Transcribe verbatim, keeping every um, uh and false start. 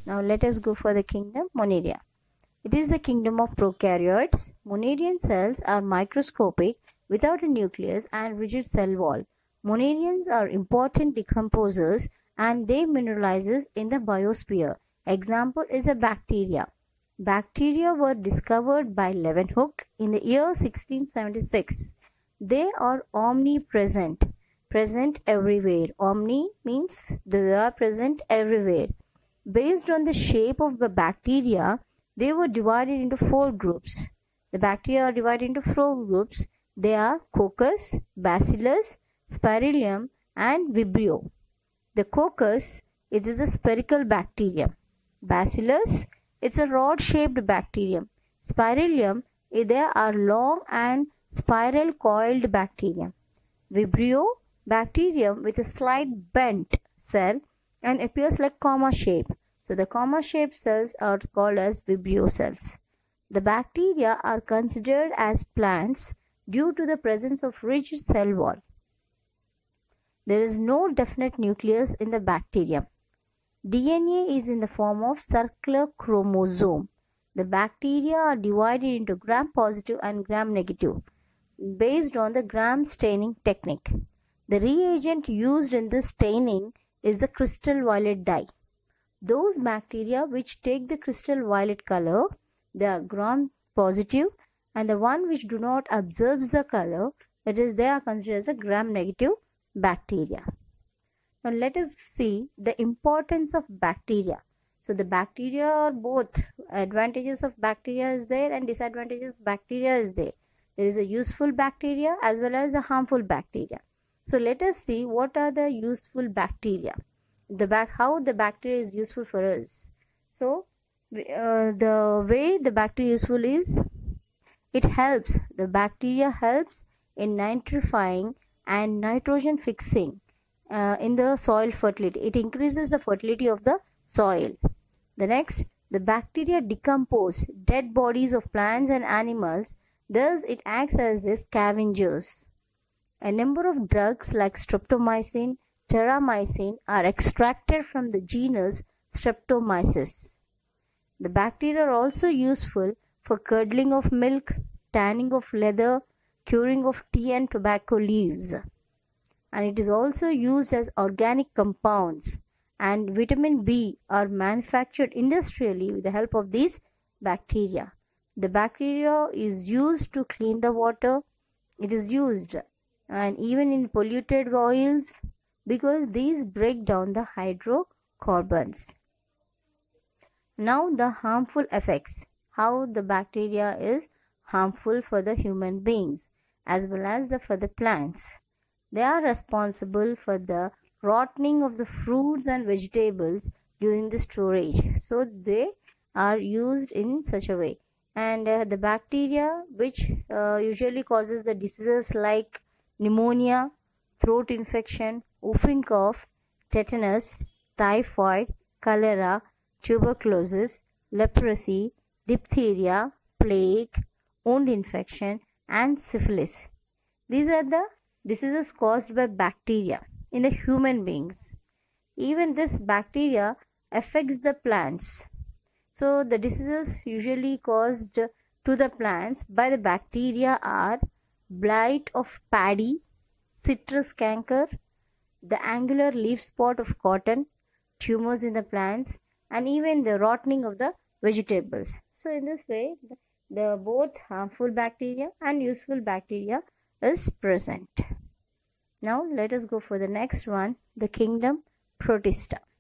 Now let us go for the kingdom Monaria. It is the kingdom of prokaryotes. Monarian cells are microscopic, without a nucleus and rigid cell wall. Monarians are important decomposers and they mineralizes in the biosphere. Example is a bacteria. Bacteria were discovered by Leeuwenhoek in the year sixteen seventy-six. They are omnipresent, present everywhere. Omni means they are present everywhere. Based on the shape of the bacteria, they were divided into four groups. The bacteria are divided into four groups. They are Coccus, Bacillus, Spirillum and Vibrio. The Coccus, it is a spherical bacterium. Bacillus, it's a rod-shaped bacterium. Spirillum, they are long and spiral coiled bacterium. Vibrio, bacterium with a slight bent cell and appears like comma shape. So the comma shaped cells are called as Vibrio cells. The bacteria are considered as plants due to the presence of rigid cell wall. There is no definite nucleus in the bacterium. D N A is in the form of circular chromosome. The bacteria are divided into gram-positive and gram-negative based on the gram staining technique. The reagent used in this staining is the crystal violet dye. Those bacteria which take the crystal violet color, they are gram-positive, and the one which do not absorb the color, that is, they are considered as a gram-negative bacteria. Now let us see the importance of bacteria. So the bacteria are both advantages of bacteria is there and disadvantages of bacteria is there. There is a useful bacteria as well as the harmful bacteria. So let us see what are the useful bacteria. The back how the bacteria is useful for us. So uh, the way the bacteria is useful is it helps. The bacteria helps in nitrifying and nitrogen fixing uh, in the soil fertility. It increases the fertility of the soil. The next, the bacteria decompose dead bodies of plants and animals. Thus, it acts as a scavengers. A number of drugs like streptomycin, terramycin are extracted from the genus Streptomyces. The bacteria are also useful for curdling of milk, tanning of leather, curing of tea and tobacco leaves. And it is also used as organic compounds, and vitamin B are manufactured industrially with the help of these bacteria. The bacteria is used to clean the water. It is used and even in polluted oils because these break down the hydrocarbons. Now the harmful effects. How the bacteria is harmful for the human beings as well as the, for the plants. They are responsible for the rotting of the fruits and vegetables during the storage. So they are used in such a way. And uh, the bacteria which uh, usually causes the diseases like pneumonia, throat infection, whooping cough, tetanus, typhoid, cholera, tuberculosis, leprosy, diphtheria, plague, wound infection and syphilis. These are the diseases caused by bacteria in the human beings. Even this bacteria affects the plants. So the diseases usually caused to the plants by the bacteria are blight of paddy, citrus canker, the angular leaf spot of cotton, tumors in the plants, and even the rotting of the vegetables. So in this way, the, the both harmful bacteria and useful bacteria is present. Now let us go for the next one, the kingdom Protista.